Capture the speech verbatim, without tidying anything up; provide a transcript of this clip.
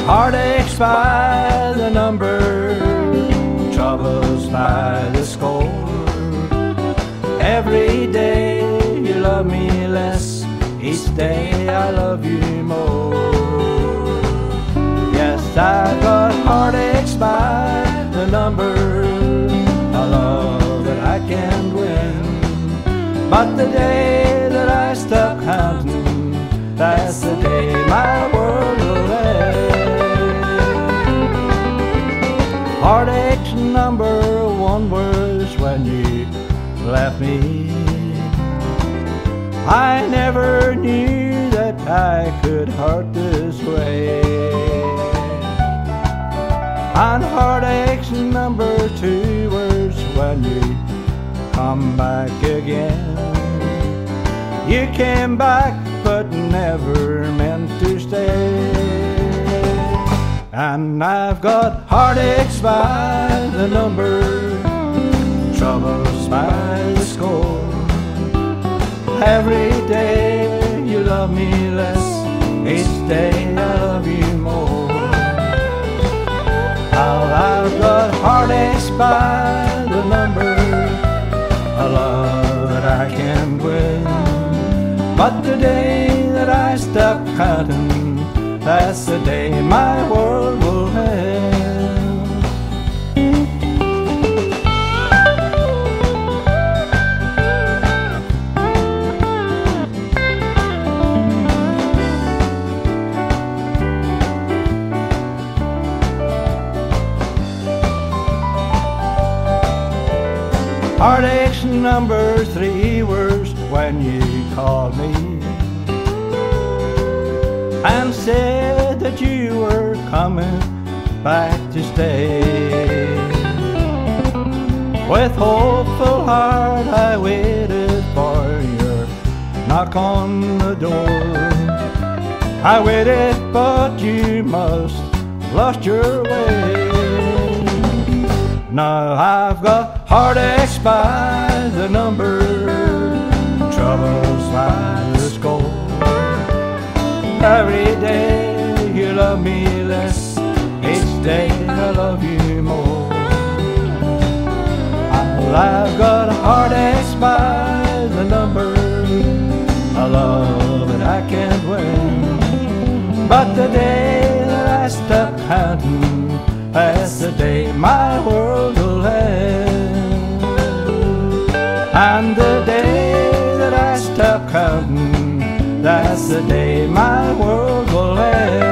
Heartaches by the number, troubles by the score. Every day you love me less, each day I love you more. Yes, I've got heartaches by the number, a love that I can't win. But the day that I stop counting, that's the day my world will end. Heartaches number one was when you left me. I never knew that I could hurt this way. And heartaches number two was when you come back again. You came back but never meant to stay. And I've got heartaches by the number, troubles by the score. Every day you love me less, each day I love you more. Now I've got heartaches by the number, a love that I can't win. But the day that I stop counting, that's the day my world will end. Heartaches number three was when you called me and said that you were coming back to stay. With hopeful heart I waited for your knock on the door. I waited but you must lost your way. Now I've got heartaches by the number, troubles by the score. Every day you love me less, each day I love you more. Well, I've got heartaches by the number, a love that I can't win. But the day that I stop counting, that's the day my world will end. And the day that I stop counting, that's the day my world will end.